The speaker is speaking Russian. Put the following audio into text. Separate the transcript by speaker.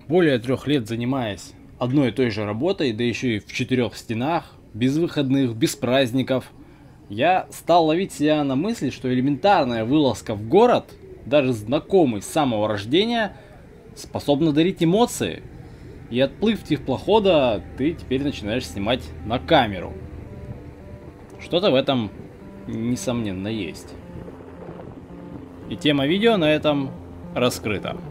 Speaker 1: Более 3 лет занимаясь одной и той же работой, да еще и в 4 стенах, без выходных, без праздников, я стал ловить себя на мысли, что элементарная вылазка в город, даже знакомый с самого рождения, способна дарить эмоции. И отплыв теплохода, ты теперь начинаешь снимать на камеру. Что-то в этом, несомненно, есть. И тема видео на этом раскрыта.